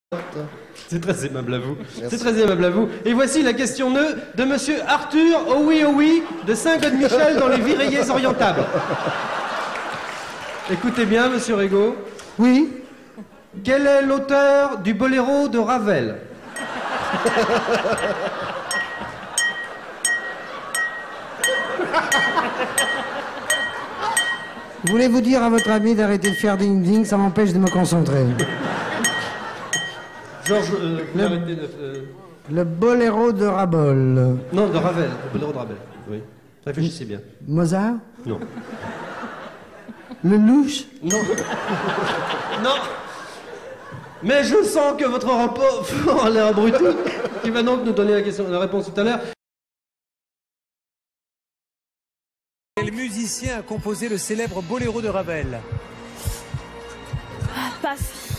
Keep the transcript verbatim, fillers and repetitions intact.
C'est très aimable à vous. C'est très aimable à vous. Et voici la question nœud de monsieur Arthur, oh oui, oh oui, de Saint-God-Michel dans les Virayers orientables. Écoutez bien, monsieur Régaud. Oui. Quel est l'auteur du boléro de Ravel? Voulez-vous dire à votre ami d'arrêter de faire ding-ding, ça m'empêche de me concentrer. Georges, euh, le, arrêtez de, euh... le boléro de Rabol. Non, de Ravel, le boléro de Ravel, oui. Réfléchissez bien. Mozart? Non. Le louche? Non. Non. Mais je sens que votre rapport a l'air abruti, qui va donc nous donner la, question, la réponse tout à l'heure. Quel musicien a composé le célèbre boléro de Ravel? Passe.